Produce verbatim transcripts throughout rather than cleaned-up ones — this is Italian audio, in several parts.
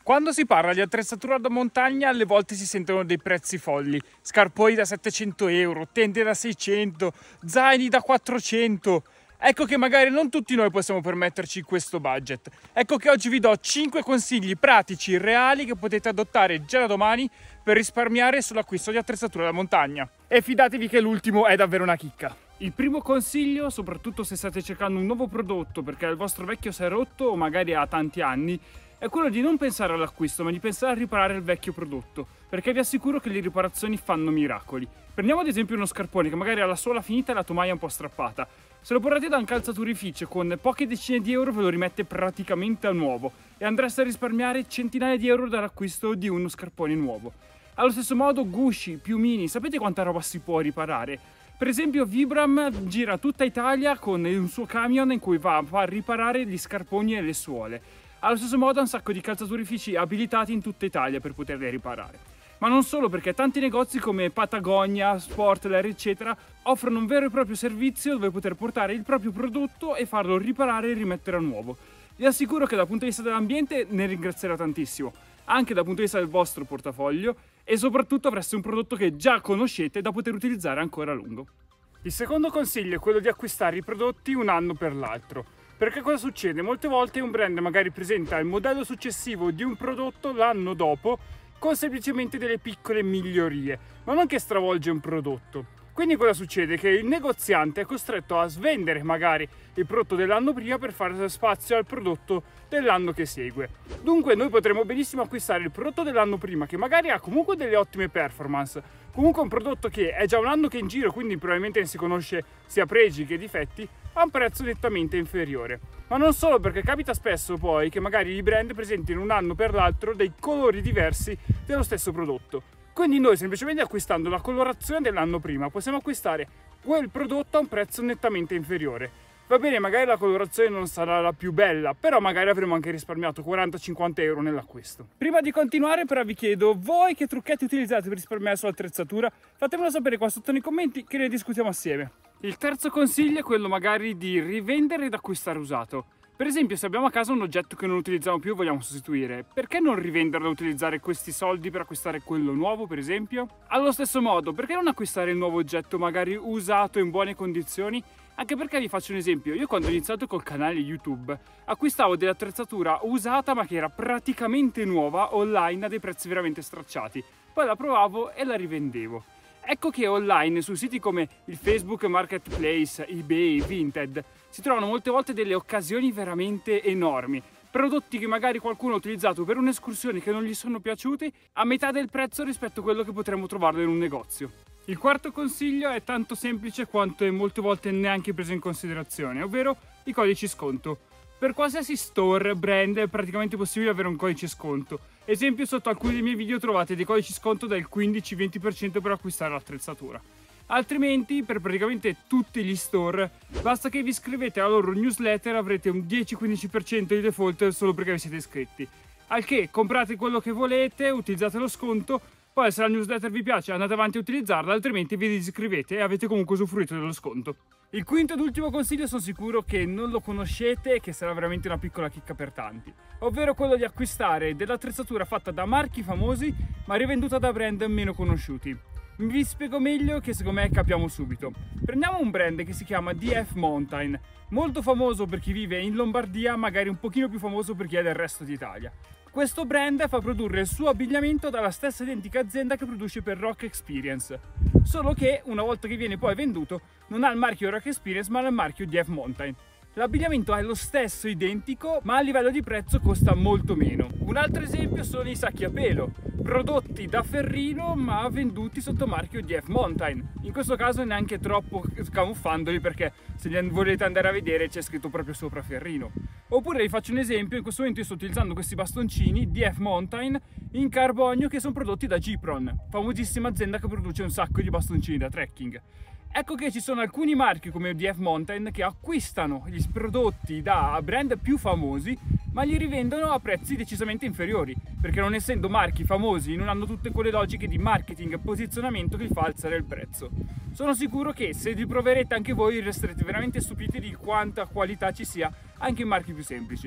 Quando si parla di attrezzatura da montagna alle volte si sentono dei prezzi folli, scarponi da settecento euro, tende da seicento, zaini da quattrocento. Ecco che magari non tutti noi possiamo permetterci questo budget. Ecco che oggi vi do cinque consigli pratici, reali, che potete adottare già da domani per risparmiare sull'acquisto di attrezzatura da montagna. E fidatevi che l'ultimo è davvero una chicca. Il primo consiglio, soprattutto se state cercando un nuovo prodotto perché il vostro vecchio si è rotto o magari ha tanti anni, è quello di non pensare all'acquisto, ma di pensare a riparare il vecchio prodotto, perché vi assicuro che le riparazioni fanno miracoli. Prendiamo ad esempio uno scarpone che magari ha la suola finita e la tomaia un po' strappata. Se lo portate da un calzaturificio con poche decine di euro ve lo rimette praticamente a nuovo e andreste a risparmiare centinaia di euro dall'acquisto di uno scarpone nuovo. Allo stesso modo gusci, piumini, sapete quanta roba si può riparare? Per esempio Vibram gira tutta Italia con un suo camion in cui va a far riparare gli scarponi e le suole. Allo stesso modo ha un sacco di calzaturifici abilitati in tutta Italia per poterli riparare. Ma non solo, perché tanti negozi come Patagonia, Sportler eccetera offrono un vero e proprio servizio dove poter portare il proprio prodotto e farlo riparare e rimettere a nuovo. Vi assicuro che dal punto di vista dell'ambiente ne ringrazierà tantissimo, anche dal punto di vista del vostro portafoglio, e soprattutto avreste un prodotto che già conoscete da poter utilizzare ancora a lungo. Il secondo consiglio è quello di acquistare i prodotti un anno per l'altro. Perché cosa succede? Molte volte un brand magari presenta il modello successivo di un prodotto l'anno dopo con semplicemente delle piccole migliorie, ma non che stravolge un prodotto. Quindi cosa succede? Che il negoziante è costretto a svendere magari il prodotto dell'anno prima per fare spazio al prodotto dell'anno che segue. Dunque noi potremmo benissimo acquistare il prodotto dell'anno prima, che magari ha comunque delle ottime performance, comunque un prodotto che è già un anno che è in giro, quindi probabilmente ne si conosce sia pregi che difetti, a un prezzo nettamente inferiore. Ma non solo, perché capita spesso poi che magari i brand presentino un anno per l'altro dei colori diversi dello stesso prodotto. Quindi noi semplicemente acquistando la colorazione dell'anno prima possiamo acquistare quel prodotto a un prezzo nettamente inferiore. Va bene, magari la colorazione non sarà la più bella, però magari avremo anche risparmiato quaranta cinquanta euro nell'acquisto. Prima di continuare però vi chiedo, voi che trucchetti utilizzate per risparmiare sull'attrezzatura? Fatemelo sapere qua sotto nei commenti che ne discutiamo assieme. Il terzo consiglio è quello magari di rivendere ed acquistare usato. Per esempio, se abbiamo a casa un oggetto che non utilizziamo più e vogliamo sostituire, perché non rivenderlo e utilizzare questi soldi per acquistare quello nuovo, per esempio? Allo stesso modo, perché non acquistare il nuovo oggetto magari usato in buone condizioni? Anche perché vi faccio un esempio, io quando ho iniziato col canale YouTube acquistavo dell'attrezzatura usata ma che era praticamente nuova online a dei prezzi veramente stracciati, poi la provavo e la rivendevo. Ecco che online su siti come il Facebook Marketplace, eBay, Vinted si trovano molte volte delle occasioni veramente enormi, prodotti che magari qualcuno ha utilizzato per un'escursione che non gli sono piaciuti a metà del prezzo rispetto a quello che potremmo trovarlo in un negozio. Il quarto consiglio è tanto semplice quanto è molte volte neanche preso in considerazione, ovvero i codici sconto. Per qualsiasi store, brand è praticamente possibile avere un codice sconto. Esempio, sotto alcuni dei miei video trovate dei codici sconto del quindici venti per cento per acquistare l'attrezzatura. Altrimenti, per praticamente tutti gli store, basta che vi iscrivete alla loro newsletter, avrete un dieci quindici per cento di default solo perché vi siete iscritti. Al che comprate quello che volete, utilizzate lo sconto, poi se la newsletter vi piace andate avanti a utilizzarla, altrimenti vi disiscrivete e avete comunque usufruito dello sconto. Il quinto ed ultimo consiglio sono sicuro che non lo conoscete e che sarà veramente una piccola chicca per tanti, ovvero quello di acquistare dell'attrezzatura fatta da marchi famosi ma rivenduta da brand meno conosciuti. Vi spiego meglio che secondo me capiamo subito. Prendiamo un brand che si chiama D F Mountain, molto famoso per chi vive in Lombardia, magari un pochino più famoso per chi è del resto d'Italia. Questo brand fa produrre il suo abbigliamento dalla stessa identica azienda che produce per Rock Experience, solo che una volta che viene poi venduto non ha il marchio Rock Experience ma ha il marchio D F Mountain. L'abbigliamento è lo stesso, identico, ma a livello di prezzo costa molto meno. Un altro esempio sono i sacchi a pelo, prodotti da Ferrino ma venduti sotto marchio D F Mountain. In questo caso neanche troppo scamuffandoli, perché se li volete andare a vedere c'è scritto proprio sopra Ferrino. Oppure vi faccio un esempio, in questo momento io sto utilizzando questi bastoncini D F Mountain in carbonio che sono prodotti da Gipron, famosissima azienda che produce un sacco di bastoncini da trekking. Ecco che ci sono alcuni marchi come D F Mountain che acquistano gli prodotti da brand più famosi ma li rivendono a prezzi decisamente inferiori, perché non essendo marchi famosi non hanno tutte quelle logiche di marketing e posizionamento che li fa alzare il prezzo. Sono sicuro che se li proverete anche voi resterete veramente stupiti di quanta qualità ci sia anche in marchi più semplici.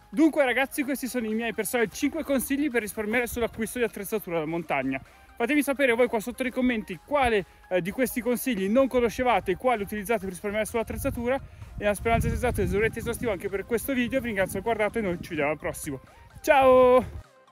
Dunque ragazzi, questi sono i miei personali cinque consigli per risparmiare sull'acquisto di attrezzatura da montagna. Fatemi sapere voi qua sotto nei commenti quale eh, di questi consigli non conoscevate e quale utilizzate per risparmiare sull'attrezzatura, e la speranza sia stato esauriente e esaustivo anche per questo video. Vi ringrazio per aver guardato e noi ci vediamo al prossimo. Ciao!